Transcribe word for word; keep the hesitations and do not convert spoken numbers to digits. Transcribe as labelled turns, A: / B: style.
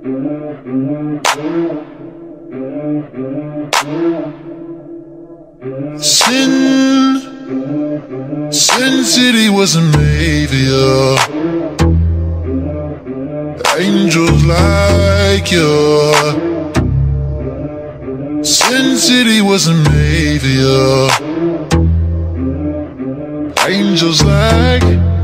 A: Sin, Sin City was a mavia. Angels like you. Sin City was a mavia. Angels like